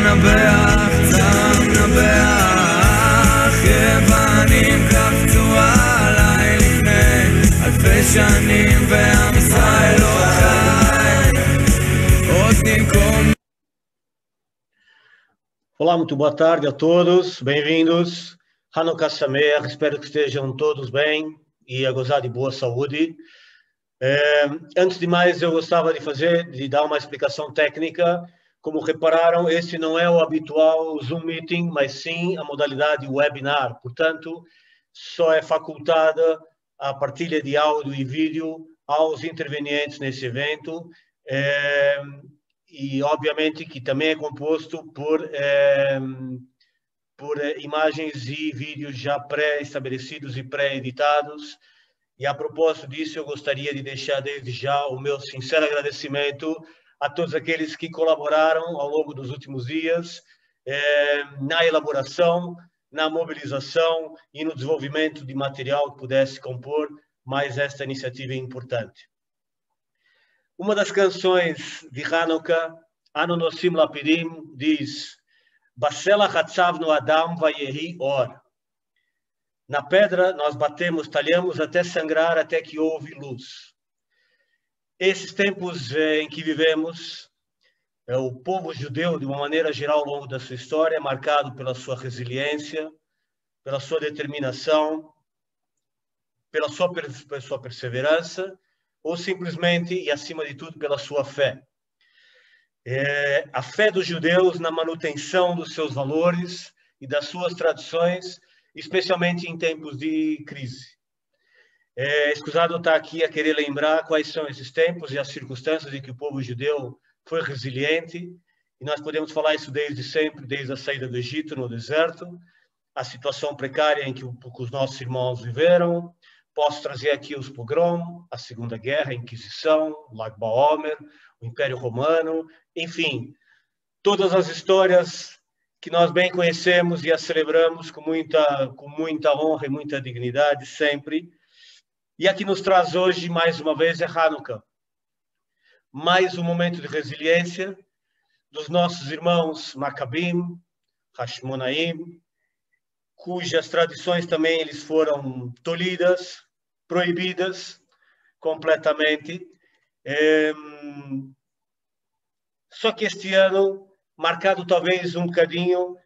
נבח, צם נבח, יוונים קפצו עליי לפני אלפי שנים ועם ישראל עוד חי, עוד נקום. Olá, muito boa tarde a todos, bem-vindos. Hanukkah Sameach, espero que estejam todos bem e a gozar de boa saúde. Antes de mais, eu gostava de dar uma explicação técnica. Como repararam, esse não é o habitual Zoom Meeting, mas sim a modalidade webinar. Portanto, só é facultada a partilha de áudio e vídeo aos intervenientes nesse evento. E, obviamente, que também é composto por imagens e vídeos já pré-estabelecidos e pré-editados. E, a propósito disso, eu gostaria de deixar desde já o meu sincero agradecimento a todos aqueles que colaboraram ao longo dos últimos dias na elaboração, na mobilização e no desenvolvimento de material que pudesse compor mais esta iniciativa importante. Uma das canções de Hanukkah, Anu Nosim Lapidim, diz: Basela Hatzavnu Adam Vayehi Or. Na pedra nós batemos, talhamos até sangrar, até que houve luz. Esses tempos em que vivemos, o povo judeu, de uma maneira geral, ao longo da sua história, é marcado pela sua resiliência, pela sua determinação, pela sua perseverança, ou simplesmente, e acima de tudo, pela sua fé. A fé dos judeus na manutenção dos seus valores e das suas tradições, especialmente em tempos de crise. Escusado estar aqui a querer lembrar quais são esses tempos e as circunstâncias em que o povo judeu foi resiliente, e nós podemos falar isso desde sempre, desde a saída do Egito no deserto, a situação precária em que os nossos irmãos viveram. Posso trazer aqui os pogrom, a Segunda Guerra, a Inquisição, o Lag Baomer, o Império Romano, enfim, todas as histórias que nós bem conhecemos e as celebramos com muita honra e muita dignidade sempre. E a que nos traz hoje, mais uma vez, é Hanukkah. Mais um momento de resiliência dos nossos irmãos Maccabim, Hashmonaim, cujas tradições também eles foram tolhidas, proibidas completamente. Só que este ano, marcado talvez um bocadinho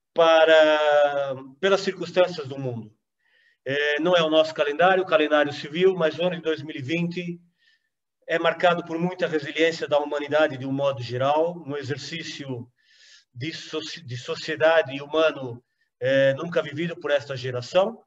pelas circunstâncias do mundo. Não é o nosso calendário, o calendário civil, mas o ano de 2020 é marcado por muita resiliência da humanidade de um modo geral, um exercício de sociedade e humano nunca vivido por esta geração.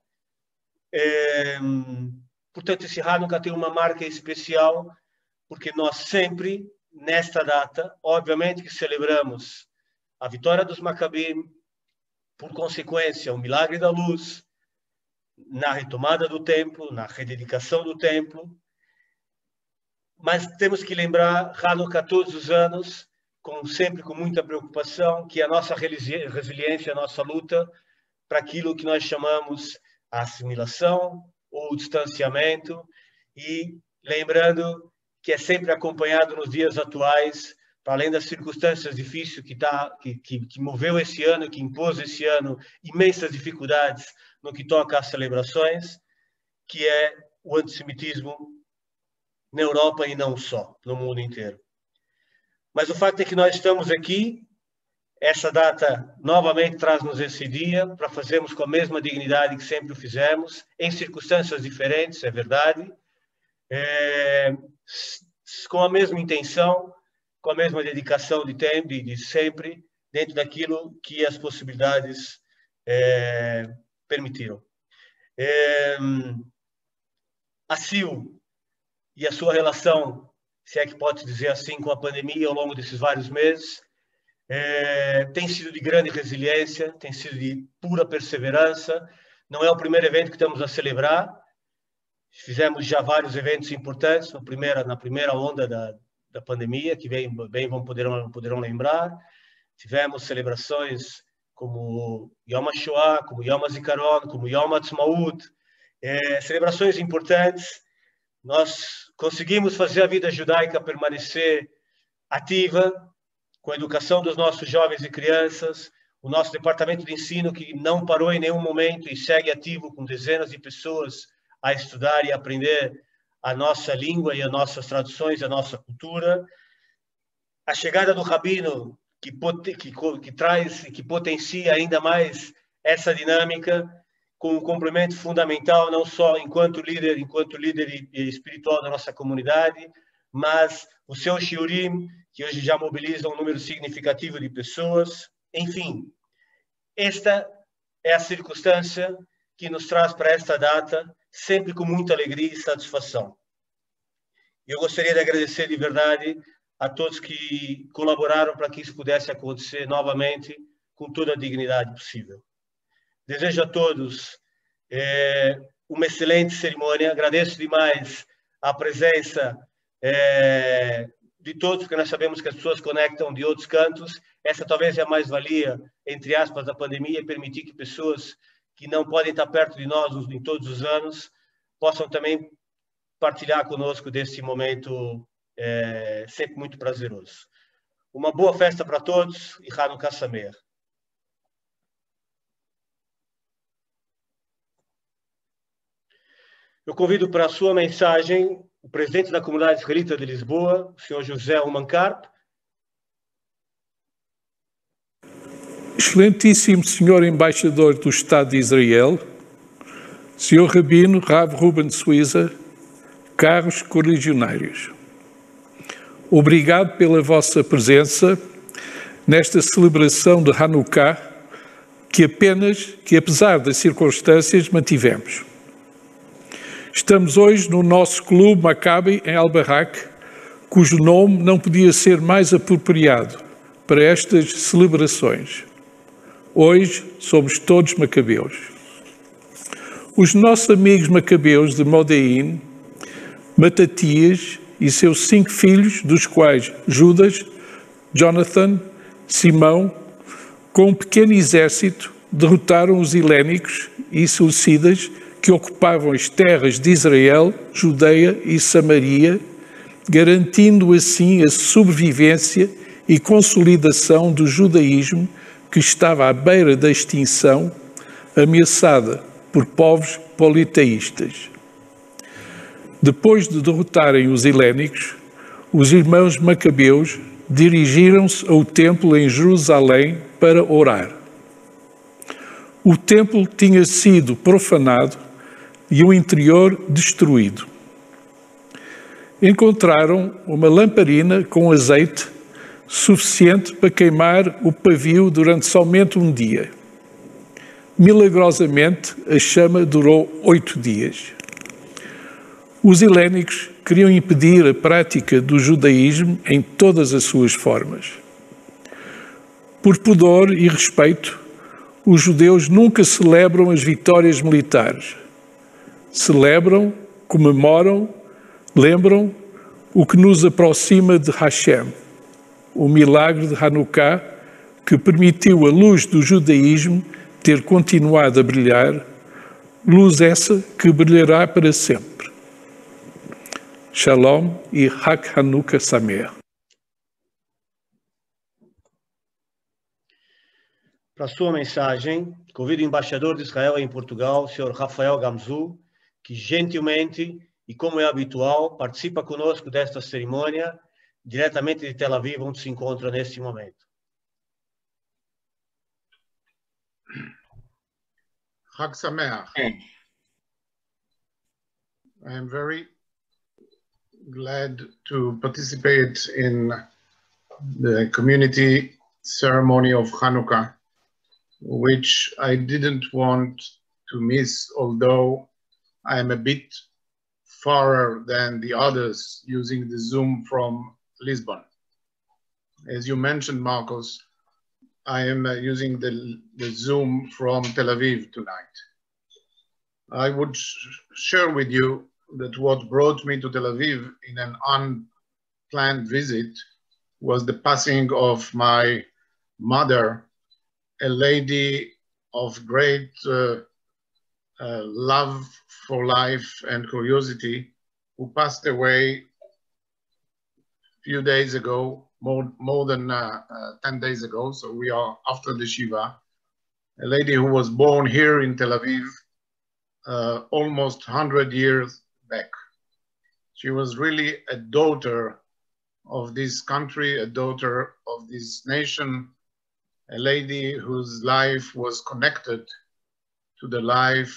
Portanto, esse Hanukkah tem uma marca especial, porque nós sempre, nesta data, obviamente que celebramos a vitória dos Maccabim, por consequência, o milagre da luz, na retomada do templo, na rededicação do templo. Mas temos que lembrar Hanukkah todos os anos, sempre com muita preocupação, que a nossa resiliência, a nossa luta para aquilo que nós chamamos a assimilação ou o distanciamento, e lembrando que é sempre acompanhado nos dias atuais, para além das circunstâncias difíceis que moveu esse ano, que impôs esse ano imensas dificuldades no que toca às celebrações, que é o antissemitismo na Europa e não só, no mundo inteiro. Mas o facto é que nós estamos aqui, essa data novamente traz-nos esse dia para fazermos com a mesma dignidade que sempre o fizemos, em circunstâncias diferentes, é verdade, com a mesma intenção, com a mesma dedicação de tempo e de sempre, dentro daquilo que as possibilidades permitiram. A CIL e a sua relação, se é que pode dizer assim, com a pandemia ao longo desses vários meses, tem sido de grande resiliência, tem sido de pura perseverança. Não é o primeiro evento que estamos a celebrar. Fizemos já vários eventos importantes na primeira onda da pandemia, que bem poderão lembrar. Tivemos celebrações como Yom HaShoah, como Yom HaZikaron, como Yom HaTzmaut, celebrações importantes. Nós conseguimos fazer a vida judaica permanecer ativa, com a educação dos nossos jovens e crianças, o nosso departamento de ensino que não parou em nenhum momento e segue ativo com dezenas de pessoas a estudar e aprender a nossa língua e as nossas tradições, a nossa cultura. A chegada do Rabino, que traz e que potencia ainda mais essa dinâmica, com um complemento fundamental, não só enquanto líder espiritual da nossa comunidade, mas o seu shiurim, que hoje já mobiliza um número significativo de pessoas. Enfim, esta é a circunstância que nos traz para esta data, sempre com muita alegria e satisfação. Eu gostaria de agradecer de verdade a todos que colaboraram para que isso pudesse acontecer novamente com toda a dignidade possível. Desejo a todos uma excelente cerimônia. Agradeço demais a presença de todos, porque nós sabemos que as pessoas conectam de outros cantos. Essa talvez é a mais-valia, entre aspas, da pandemia, permitir que pessoas que não podem estar perto de nós em todos os anos possam também partilhar conosco desse momento sempre muito prazeroso. Uma boa festa para todos e Hanukkah Sameach. Eu convido para a sua mensagem o presidente da comunidade israelita de Lisboa, o senhor José Umankarp. Excelentíssimo senhor embaixador do Estado de Israel, senhor Rabino Rav Ruben Suiza, caros correligionários, obrigado pela vossa presença nesta celebração de Hanukkah que apesar das circunstâncias, mantivemos. Estamos hoje no nosso clube Maccabi em Al-Barak, cujo nome não podia ser mais apropriado para estas celebrações. Hoje somos todos macabeus. Os nossos amigos macabeus de Modeim, Matatias e seus 5 filhos, dos quais Judas, Jonathan, Simão, com um pequeno exército, derrotaram os helénicos e seleucidas que ocupavam as terras de Israel, Judeia e Samaria, garantindo assim a sobrevivência e consolidação do judaísmo que estava à beira da extinção, ameaçada por povos politeístas. Depois de derrotarem os helénicos, os irmãos macabeus dirigiram-se ao templo em Jerusalém para orar. O templo tinha sido profanado e o interior destruído. Encontraram uma lamparina com azeite suficiente para queimar o pavio durante somente um dia. Milagrosamente, a chama durou 8 dias. Os helénicos queriam impedir a prática do judaísmo em todas as suas formas. Por pudor e respeito, os judeus nunca celebram as vitórias militares. Celebram, comemoram, lembram o que nos aproxima de Hashem, o milagre de Hanukkah que permitiu a luz do judaísmo ter continuado a brilhar, luz essa que brilhará para sempre. Shalom e Hag Hanukkah Sameach. Para a sua mensagem, convido o embaixador de Israel em Portugal, o senhor Rafael Gamzu, que gentilmente e como é habitual, participa conosco desta cerimônia, diretamente de Tel Aviv, onde se encontra neste momento. Chag Sameach. I am very glad to participate in the community ceremony of Hanukkah, which I didn't want to miss, although I am a bit farther than the others using the Zoom from Lisbon. As you mentioned, Marcos, I am using the Zoom from Tel Aviv tonight. I would share with you that what brought me to Tel Aviv in an unplanned visit was the passing of my mother, a lady of great love for life and curiosity, who passed away a few days ago, more than 10 days ago. So we are after the Shiva. A lady who was born here in Tel Aviv almost 100 years back. She was really a daughter of this country, a daughter of this nation, a lady whose life was connected to the life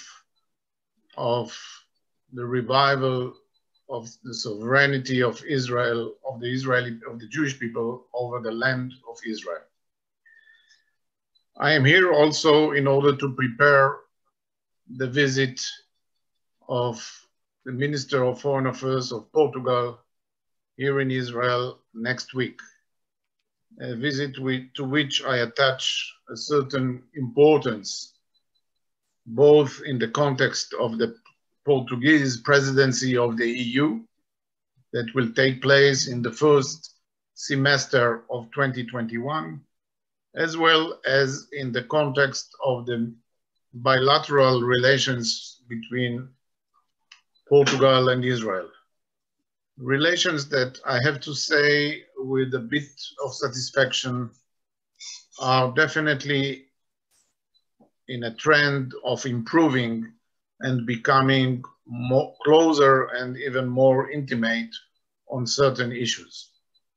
of the revival of the sovereignty of Israel, of the Jewish people over the land of Israel. I am here also in order to prepare the visit of the Minister of Foreign Affairs of Portugal here in Israel next week. A visit to which I attach a certain importance, both in the context of the Portuguese presidency of the EU that will take place in the first semester of 2021, as well as in the context of the bilateral relations between Portugal and Israel. Relations that I have to say with a bit of satisfaction are definitely in a trend of improving and becoming more closer and even more intimate on certain issues.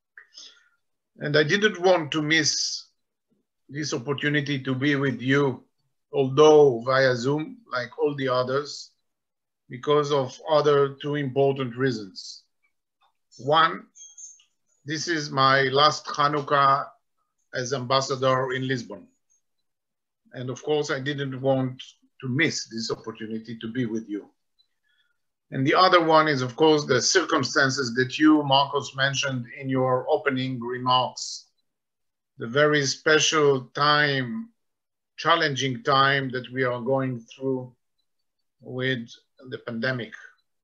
And I didn't want to miss this opportunity to be with you, although via Zoom, like all the others, because of other two important reasons. One, this is my last Hanukkah as ambassador in Lisbon. And of course, I didn't want to miss this opportunity to be with you. And the other one is, of course, the circumstances that you, Marcos, mentioned in your opening remarks. The very special time, challenging time that we are going through with the pandemic.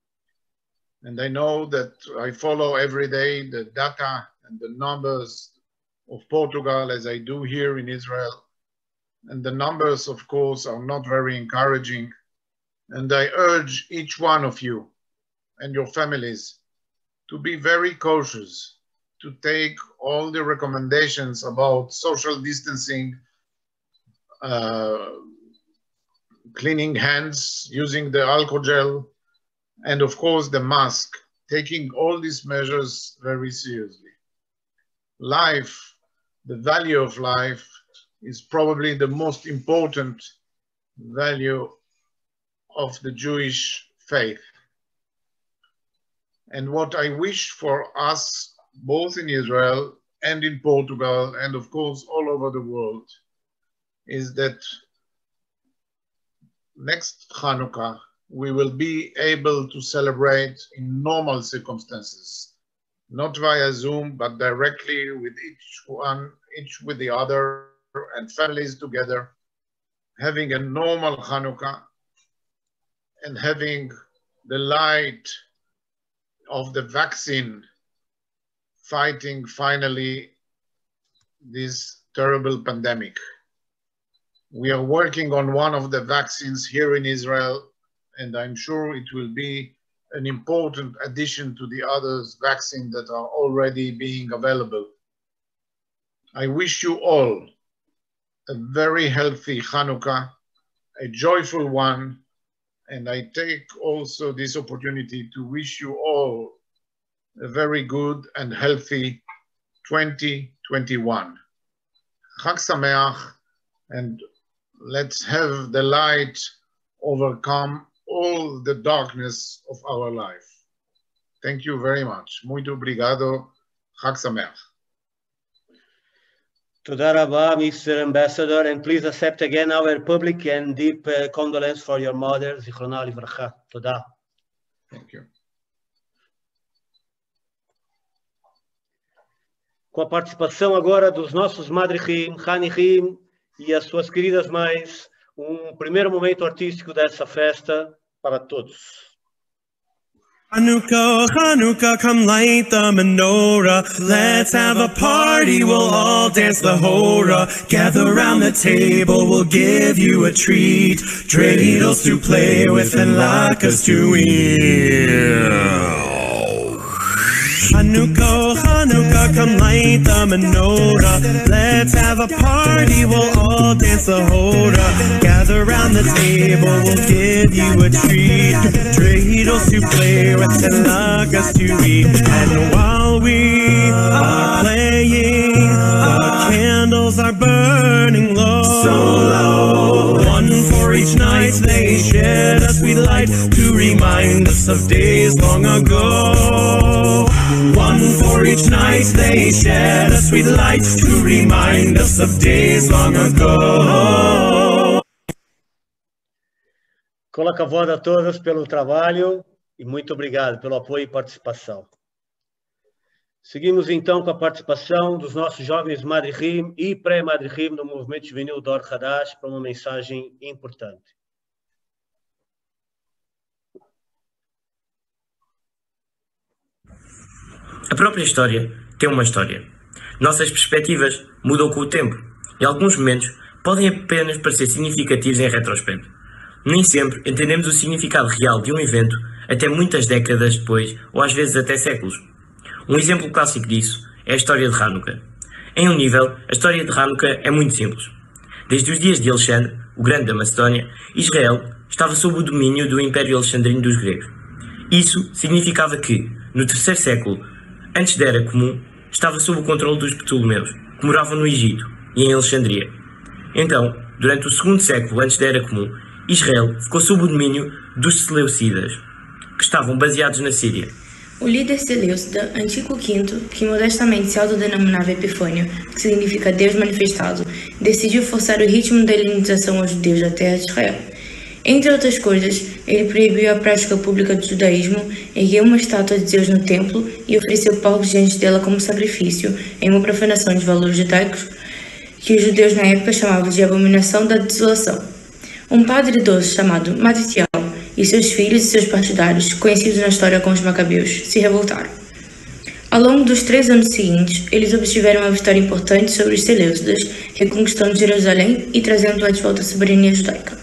And I know that I follow every day the data and the numbers of Portugal as I do here in Israel. And the numbers, of course, are not very encouraging. And I urge each one of you and your families to be very cautious, to take all the recommendations about social distancing, cleaning hands, using the alcohol gel, and of course the mask, taking all these measures very seriously. Life, the value of life, is probably the most important value of the Jewish faith. And what I wish for us, both in Israel and in Portugal, and of course all over the world, is that next Hanukkah, we will be able to celebrate in normal circumstances, not via Zoom, but directly with each with the other, and families together, having a normal Hanukkah and having the light of the vaccine fighting finally this terrible pandemic. We are working on one of the vaccines here in Israel, and I'm sure it will be an important addition to the other vaccines that are already being available. I wish you all a very healthy Hanukkah, a joyful one, and I take also this opportunity to wish you all a very good and healthy 2021. Chag Sameach, and let's have the light overcome all the darkness of our life. Thank you very much. Muito obrigado. Chag Sameach. Toda Rabba, Mr. Ambassador, and please accept again our public and deep condolence for your mother, Zichrona Livracha. Toda. Thank you. Com a participação agora dos nossos Madrichim, Hanichim e as suas queridas mães, primeiro momento artístico dessa festa para todos. Hanukkah, Hanukkah, come light the menorah. Let's have a party, we'll all dance the hora. Gather round the table, we'll give you a treat. Dreidels to play with and latkes to eat. Hanukkah, Hanukkah, come light the menorah. Let's have a party, we'll all dance the hora. Gather round the table, we'll give you a treat. Dreidels to play with and lagas to eat. And while we are playing, the candles are burning low. So low. One for each night they shed a sweet light to remind us of days long ago. One for each night they shed a sweet light to remind us of days long ago. Coloca a voz a todos pelo trabalho e muito obrigado pelo apoio e participação. Seguimos então com a participação dos nossos jovens Madrihim e pré-Madrihim no movimento juvenil Dor Hadash para uma mensagem importante. A própria história tem uma história. Nossas perspectivas mudam com o tempo e alguns momentos podem apenas parecer significativos em retrospecto. Nem sempre entendemos o significado real de um evento até muitas décadas depois ou às vezes até séculos. Um exemplo clássico disso é a história de Hanukkah. Em um nível, a história de Hanukkah é muito simples. Desde os dias de Alexandre, o Grande da Macedónia, Israel estava sob o domínio do Império Alexandrino dos gregos. Isso significava que, no terceiro século, antes da Era Comum, estava sob o controle dos Ptolomeus, que moravam no Egito e em Alexandria. Então, durante o segundo século antes da Era Comum, Israel ficou sob o domínio dos Seleucidas, que estavam baseados na Síria. O líder Seleucida, Antíoco V, que modestamente se autodenominava Epifânio, que significa Deus manifestado, decidiu forçar o ritmo da helenização aos judeus da terra de Israel. Entre outras coisas, ele proibiu a prática pública do judaísmo, ergueu uma estátua de Zeus no templo e ofereceu porcos diante dela como sacrifício, em uma profanação de valores judaicos que os judeus na época chamavam de abominação da desolação. Um padre idoso chamado Matitial e seus filhos e seus partidários, conhecidos na história como os Macabeus, se revoltaram. Ao longo dos 3 anos seguintes, eles obtiveram uma vitória importante sobre os Seleucidas, reconquistando Jerusalém e trazendo-a de volta à soberania judaica.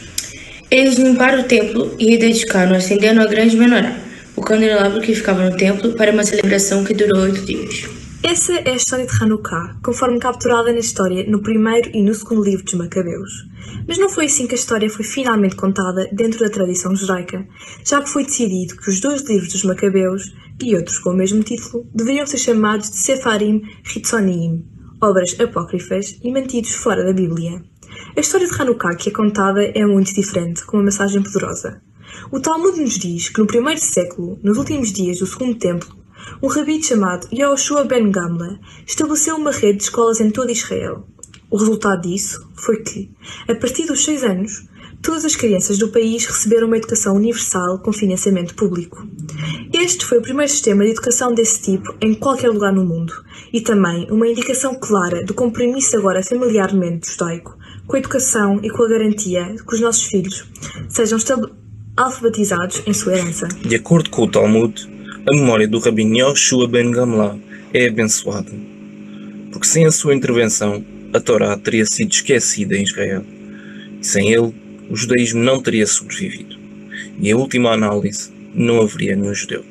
Eles limparam o templo e rededicaram, acendendo a grande menorá, o candelabro que ficava no templo, para uma celebração que durou 8 dias. Essa é a história de Hanukkah, conforme capturada na história no primeiro e no segundo livro dos Macabeus. Mas não foi assim que a história foi finalmente contada dentro da tradição judaica, já que foi decidido que os 2 livros dos Macabeus, e outros com o mesmo título, deveriam ser chamados de Sefarim Hitzonim, obras apócrifas e mantidos fora da Bíblia. A história de Hanukkah que é contada é muito diferente, com uma mensagem poderosa. O Talmud nos diz que no primeiro século, nos últimos dias do segundo templo, um rabi chamado Yehoshua ben Gamla estabeleceu uma rede de escolas em todo Israel. O resultado disso foi que, a partir dos 6 anos, todas as crianças do país receberam uma educação universal com financiamento público. Este foi o primeiro sistema de educação desse tipo em qualquer lugar no mundo e também uma indicação clara do compromisso agora familiarmente judaico com a educação e com a garantia de que os nossos filhos sejam alfabetizados em sua herança. De acordo com o Talmud, a memória do Rabino Yehoshua ben Gamla é abençoada, porque sem a sua intervenção, a Torá teria sido esquecida em Israel, e sem ele, o judaísmo não teria sobrevivido, e em última análise, não haveria nenhum judeu.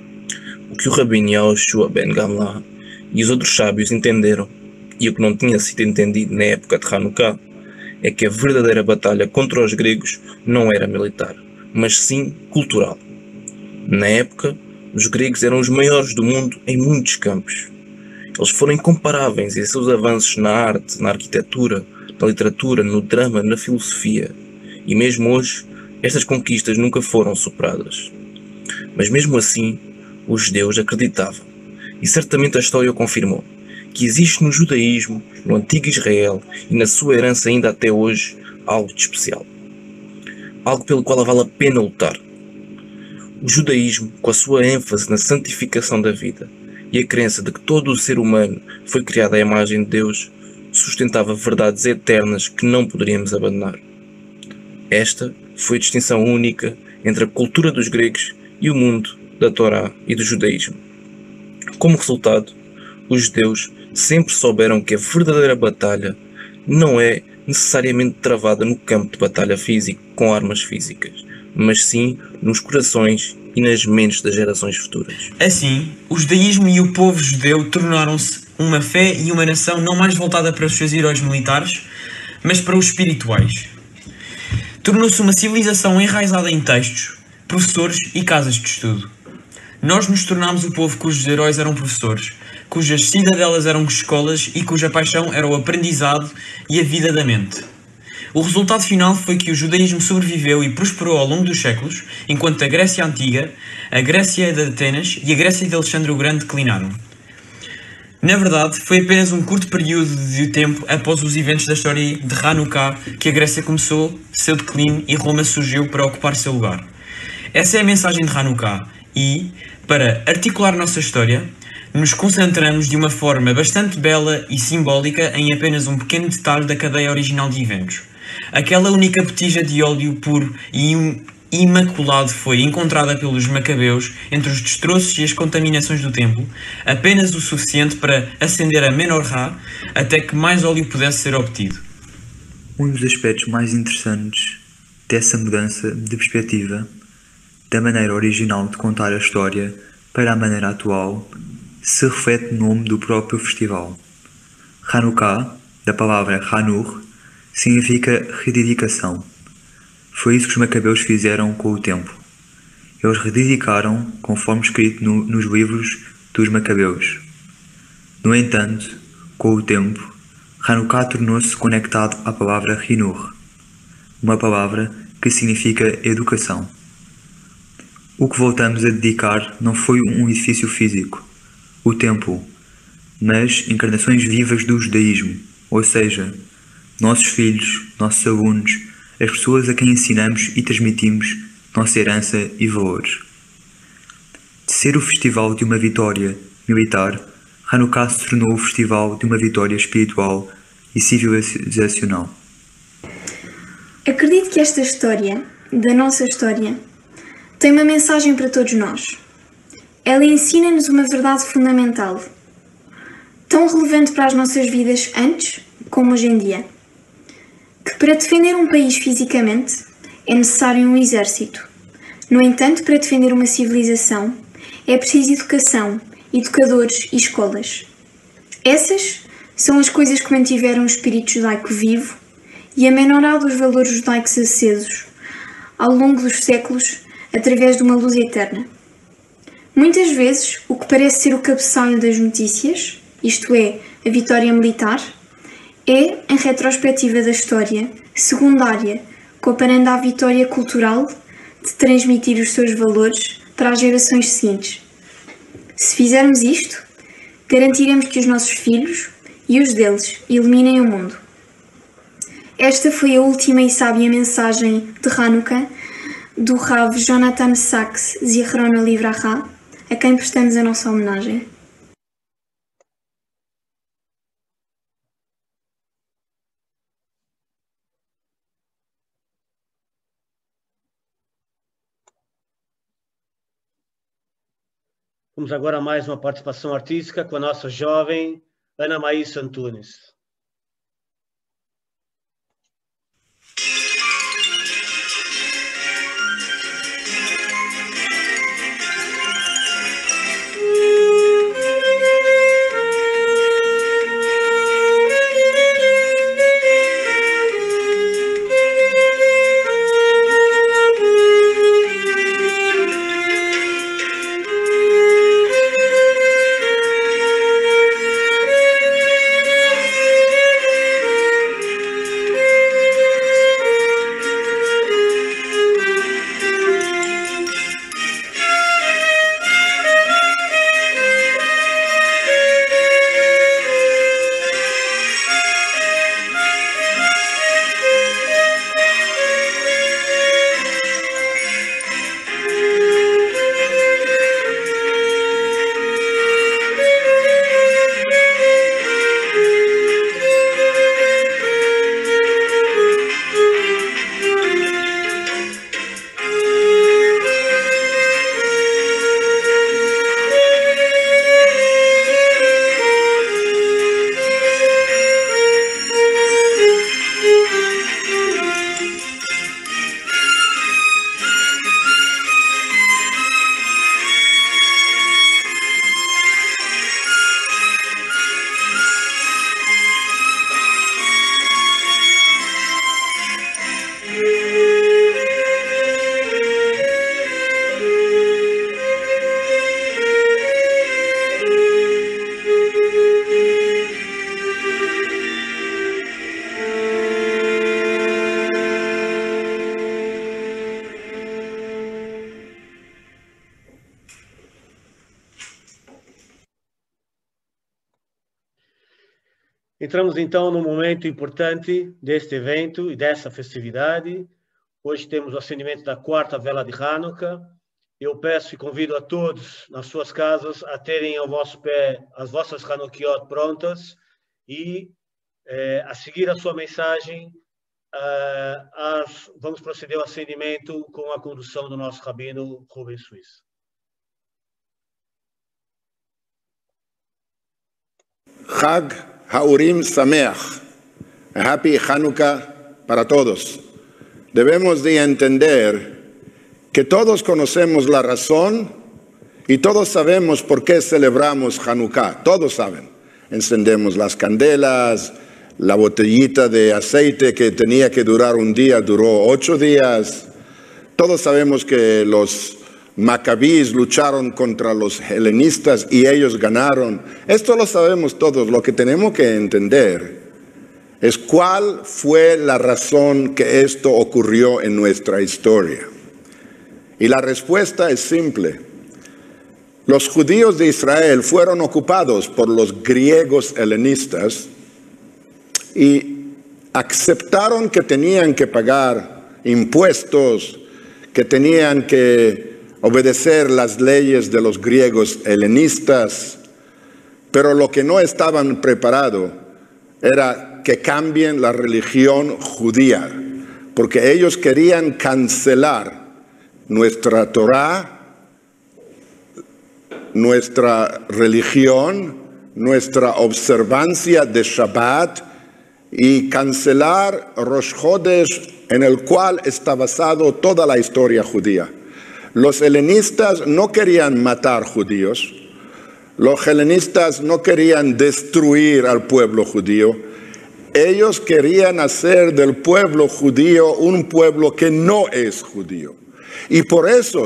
O que o Rabino Yehoshua ben Gamla e os outros sábios entenderam, e o que não tinha sido entendido na época de Hanukkah, é que a verdadeira batalha contra os gregos não era militar, mas sim cultural. Na época, os gregos eram os maiores do mundo em muitos campos. Eles foram incomparáveis em seus avanços na arte, na arquitetura, na literatura, no drama, na filosofia. E mesmo hoje, estas conquistas nunca foram superadas. Mas mesmo assim, os judeus acreditavam, e certamente a história o confirmou, que existe no judaísmo, no antigo Israel e na sua herança ainda até hoje, algo de especial. Algo pelo qual vale a pena lutar. O judaísmo, com a sua ênfase na santificação da vida e a crença de que todo o ser humano foi criado à imagem de Deus, sustentava verdades eternas que não poderíamos abandonar. Esta foi a distinção única entre a cultura dos gregos e o mundo da Torá e do judaísmo. Como resultado, os judeus sempre souberam que a verdadeira batalha não é necessariamente travada no campo de batalha físico com armas físicas, mas sim nos corações e e nas mentes das gerações futuras. Assim, o judaísmo e o povo judeu tornaram-se uma fé e uma nação não mais voltada para os seus heróis militares, mas para os espirituais. Tornou-se uma civilização enraizada em textos, professores e casas de estudo. Nós nos tornámos o povo cujos heróis eram professores, cujas cidadelas eram escolas e cuja paixão era o aprendizado e a vida da mente. O resultado final foi que o judaísmo sobreviveu e prosperou ao longo dos séculos, enquanto a Grécia Antiga, a Grécia de Atenas e a Grécia de Alexandre o Grande declinaram. Na verdade, foi apenas um curto período de tempo após os eventos da história de Hanukkah que a Grécia começou seu declínio e Roma surgiu para ocupar seu lugar. Essa é a mensagem de Hanukkah e, para articular nossa história, nos concentramos de uma forma bastante bela e simbólica em apenas um pequeno detalhe da cadeia original de eventos. Aquela única botija de óleo puro e imaculado foi encontrada pelos macabeus entre os destroços e as contaminações do templo, apenas o suficiente para acender a menorá até que mais óleo pudesse ser obtido. Um dos aspectos mais interessantes dessa mudança de perspectiva, da maneira original de contar a história para a maneira atual, se reflete no nome do próprio festival. Hanukkah, da palavra Hanur, significa rededicação. Foi isso que os macabeus fizeram com o templo. Eles rededicaram, conforme escrito nos livros dos macabeus. No entanto, com o tempo, Hanukkah tornou-se conectado à palavra Hinur, uma palavra que significa educação. O que voltamos a dedicar não foi um edifício físico, o templo, mas encarnações vivas do judaísmo, ou seja, nossos filhos, nossos alunos, as pessoas a quem ensinamos e transmitimos nossa herança e valores. De ser o festival de uma vitória militar, Hanukkah se tornou o festival de uma vitória espiritual e civilizacional. Acredito que esta história, da nossa história, tem uma mensagem para todos nós. Ela ensina-nos uma verdade fundamental, tão relevante para as nossas vidas antes como hoje em dia, que para defender um país fisicamente é necessário um exército. No entanto, para defender uma civilização é preciso educação, educadores e escolas. Essas são as coisas que mantiveram o espírito judaico vivo e a menorá dos valores judaicos acesos ao longo dos séculos através de uma luz eterna. Muitas vezes, o que parece ser o cabeçalho das notícias, isto é, a vitória militar, é, em retrospectiva da história, secundária, comparando à vitória cultural de transmitir os seus valores para as gerações seguintes. Se fizermos isto, garantiremos que os nossos filhos e os deles iluminem o mundo. Esta foi a última e sábia mensagem de Hanukkah do Rav Jonathan Sachs Zichrono Livracha, a quem prestamos a nossa homenagem. Vamos agora a mais uma participação artística com a nossa jovem Ana Maís Antunes. Entramos então num momento importante deste evento e dessa festividade. Hoje temos o acendimento da quarta vela de Hanukkah. Eu peço e convido a todos nas suas casas a terem ao vosso pé as vossas Hanukkiot prontas e a seguir a sua mensagem, vamos proceder ao acendimento com a condução do nosso rabino Rubens Suíça. Chag Haurim Sameach. Happy Hanukkah para todos. Debemos de entender que todos conocemos la razón y todos sabemos por qué celebramos Hanukkah. Todos saben. Encendemos las candelas, la botellita de aceite que tenía que durar un día, duró 8 días. Todos sabemos que los macabíes lucharon contra los helenistas y ellos ganaron. Esto lo sabemos todos. Lo que tenemos que entender es cuál fue la razón que esto ocurrió en nuestra historia. Y la respuesta es simple. Los judíos de Israel fueron ocupados por los griegos helenistas y aceptaron que tenían que pagar impuestos, que tenían que obedecer las leyes de los griegos helenistas, pero lo que no estaban preparados era que cambien la religión judía, porque ellos querían cancelar nuestra Torá, nuestra religión, nuestra observancia de Shabbat y cancelar Rosh Chodesh, en el cual está basado toda la historia judía. Los helenistas no querían matar judíos, los helenistas no querían destruir al pueblo judío, ellos querían hacer del pueblo judío un pueblo que no es judío. Y por eso,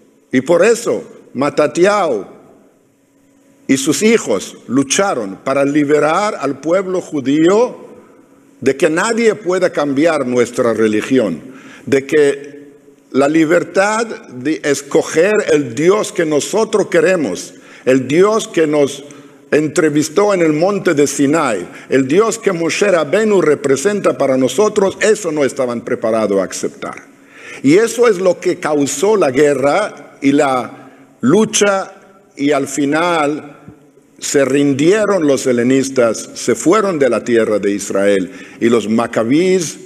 Matatiao y sus hijos lucharon para liberar al pueblo judío de que nadie pueda cambiar nuestra religión, de que la libertad de escoger el Dios que nosotros queremos, el Dios que nos entrevistó en el monte de Sinai, el Dios que Moshe Rabbeinu representa para nosotros, eso no estaban preparados a aceptar. Y eso es lo que causó la guerra y la lucha, y al final se rindieron los helenistas, se fueron de la tierra de Israel, y los macabíes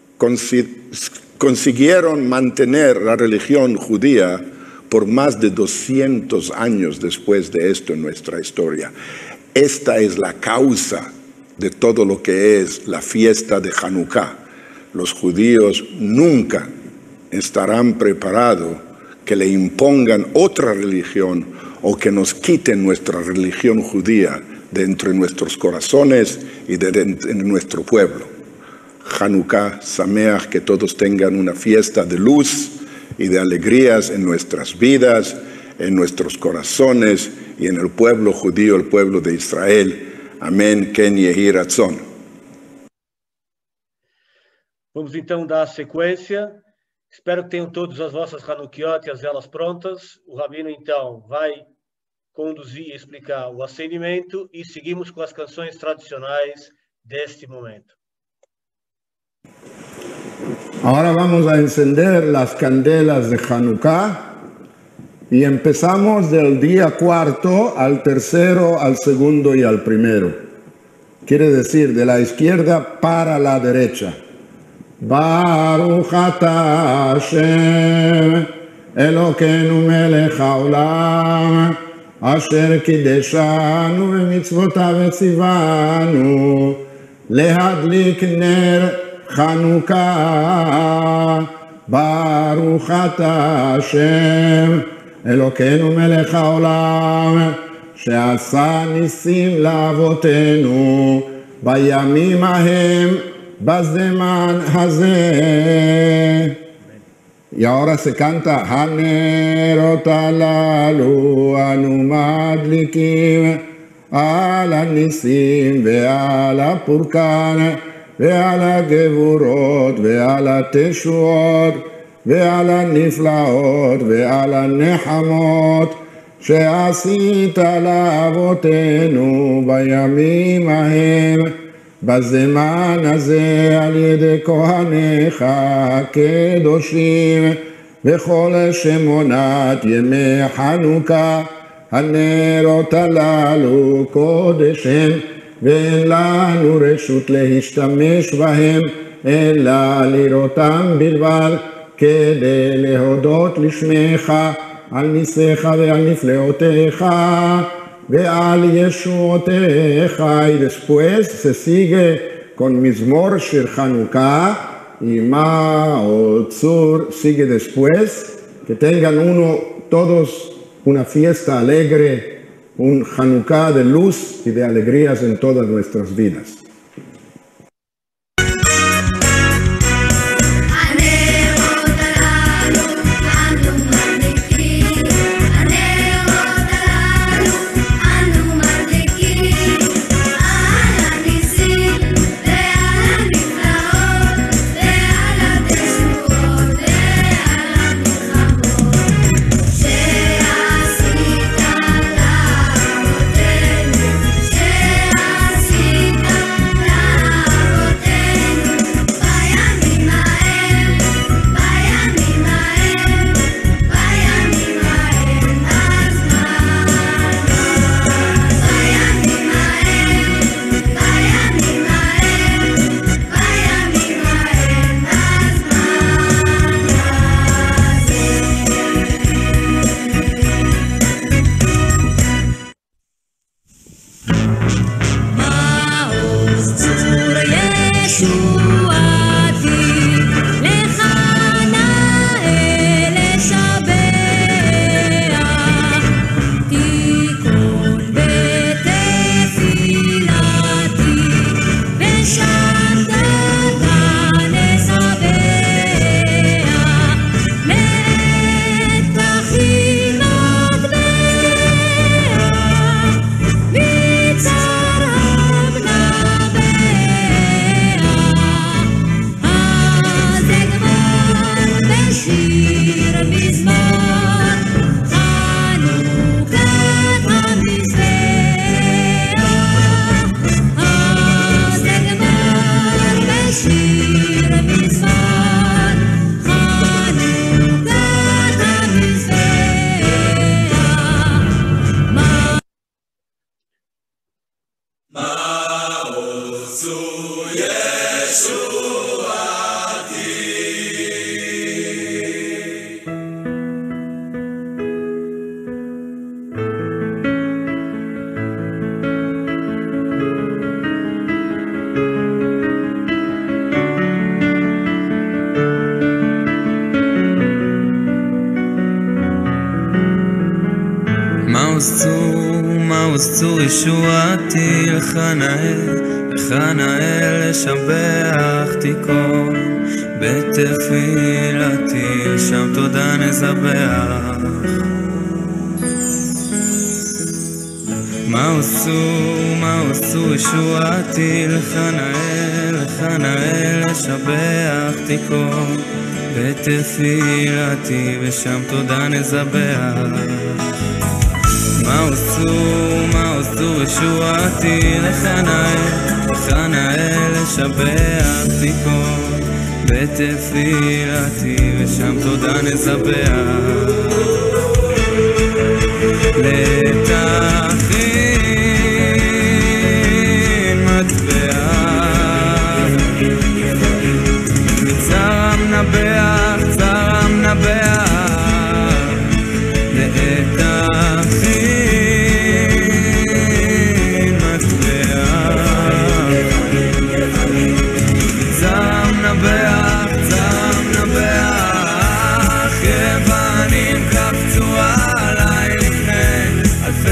consiguieron mantener la religión judía por más de 200 años después de esto en nuestra historia. Esta es la causa de todo lo que es la fiesta de Hanukkah. Los judíos nunca estarán preparados que le impongan otra religión o que nos quiten nuestra religión judía de entre nuestros corazones y de nuestro pueblo. Hanukkah Sameach, que todos tengan una fiesta de luz y de alegrías en nuestras vidas, en nuestros corazones y en el pueblo judío, el pueblo de Israel. Amén. Ken Yehi Ratzon. Vamos então dar sequência. Espero que tenham todas as vossas Hanukkiot e as velas prontas. O rabino então vai conduzir e explicar o acendimento e seguimos com as canções tradicionais deste momento. Ahora vamos a encender las candelas de Hanukkah y empezamos del día 4 al 3, al 2 y al 1. Quiere decir de la izquierda para la derecha. Baruch ata Hashem Elokeinu melech haolam asher kideshanu b'mitzvotav v'tzivanu lehadlik ner Hanukkah. Baruch ata Hashem Elokeinu melech haolam she'asa nisim לאבותינו בימים ההם בזמן הזה. Y ahora se canta Hanerot halalu anu madlikim al הניסים ועל הפורקן ועל הגבורות ועל התשועות ועל הנפלאות ועל הנחמות שעשית לאבותינו בימים ההם בזמן הזה על ידי כהניך הקדושים בכל שמונת ימי חנוכה. הנרות הללו קודש הם, ואין לנו רשות להשתמש בהם, אלא לראותם בלבד, כדי להודות לשמך על ניסיך ועל נפלאותיך ועל ישועותיך. Y después se sigue con Mizmor Shir Hanukkah, y Mao Tzur sigue después. Que tengan todos una fiesta alegre, un Hanukkah de luz y de alegrías en todas nuestras vidas. מעוז צור ישועתי, לך נאה לשבח תיכון בתפילתי, שם תודה נזבח. מעוז צור ישועתי, לך נאה לשבח תיכון בתפילתי, ושם תודה נזבח. מעוז צור ישועתי, לך נאה לשבח תיכון בתפילתי, ושם תודה נזבח. לתכין מטבע צרם נבח לתכין מטבע צרם נבח יוונים קפצו עליי לפני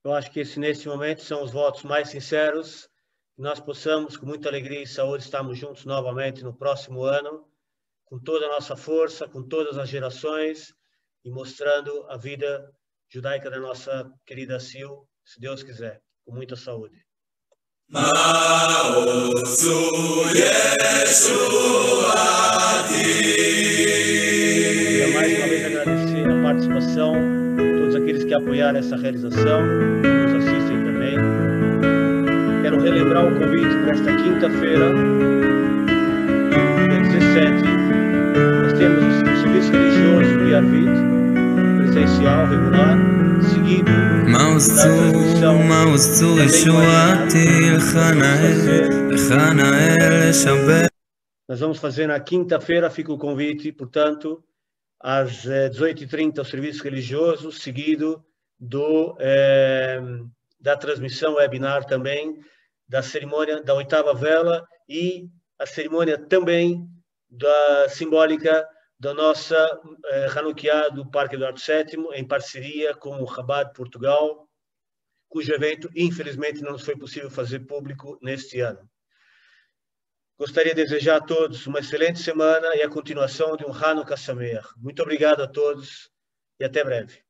Eu acho que nesse momento são os votos mais sinceros, que nós possamos, com muita alegria e saúde, estarmos juntos novamente no próximo ano, com toda a nossa força, com todas as gerações, e mostrando a vida judaica da nossa querida Sil, se Deus quiser, com muita saúde. Queria mais uma vez agradecer a participação de todos aqueles que apoiaram essa realização, que nos assistem também. Quero relembrar o convite para esta quinta-feira, dia 17. Nós temos o serviço religioso de Arvit, presencial, regular, seguido nós vamos fazer na quinta-feira, fica o convite, portanto, às 18h30 o serviço religioso, seguido da transmissão webinar também, da cerimônia da 8ª vela e a cerimônia também simbólica da nossa Hanukkah do Parque Eduardo VII, em parceria com o Chabad Portugal, cujo evento, infelizmente, não nos foi possível fazer público neste ano. Gostaria de desejar a todos uma excelente semana e a continuação de um Hanukkah Sameach. Muito obrigado a todos e até breve.